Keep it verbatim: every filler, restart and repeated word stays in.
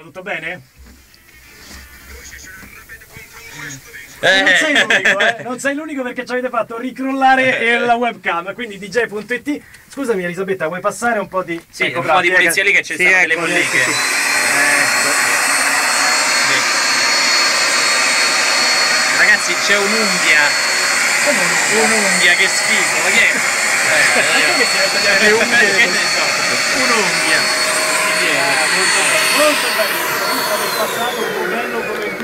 tutto bene? Eh. Non sei l'unico, eh? Non sei l'unico perché ci avete fatto ricrollare la webcam, quindi D J punto it. Scusami Elisabetta, vuoi passare un po' di... Sì, ecco, un po' di pulizia lì che ci sì, stanno ecco, delle molliche. ecco, sì. Ecco. Ragazzi, c'è un'unghia. Come un'unghia? Un'unghia, che schifo. Ma che è? Perché si mette a tagliare le unghie? Che ne so? Un'unghia. Molto bello, molto bello. Vista del passato, un po' bello come